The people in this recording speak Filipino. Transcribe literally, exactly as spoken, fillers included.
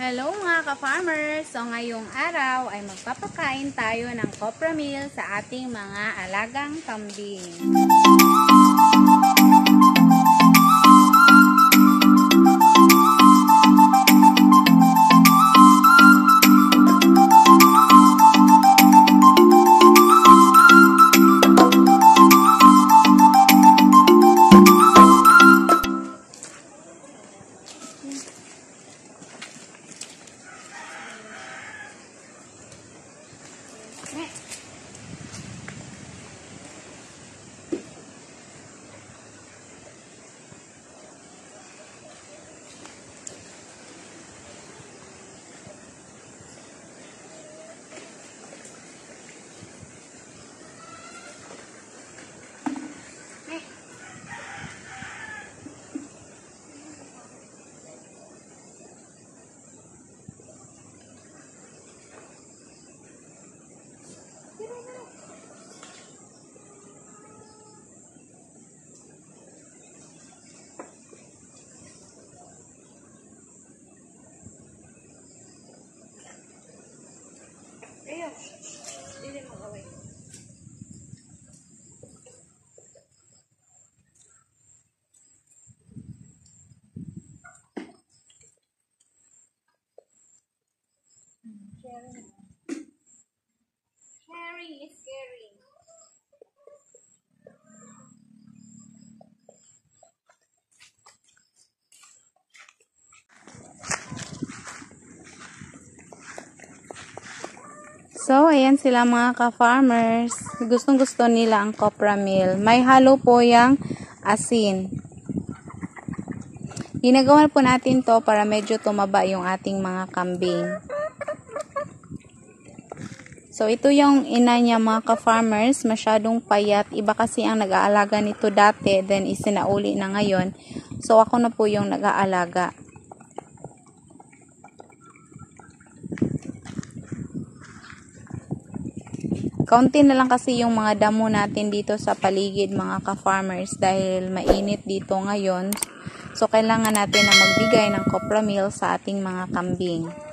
Hello mga ka-farmers! So ngayong araw ay magpapakain tayo ng copra meal sa ating mga alagang kambing. Ayun, hindi mo gawin. Sharing. Sharing is caring. So, ayan sila mga ka-farmers. Gustong gusto nila ang copra meal. May halo po yung asin. Ginagawa po natin to para medyo tumaba yung ating mga kambing. So, ito yung ina niya mga ka-farmers. Masyadong payat. Iba kasi ang nag-aalaga nito dati. Then, isinauli na ngayon. So, ako na po yung nag-aalaga. Kaunti na lang kasi yung mga damo natin dito sa paligid mga ka-farmers dahil mainit dito ngayon. So, kailangan natin na magbigay ng copra meal sa ating mga kambing.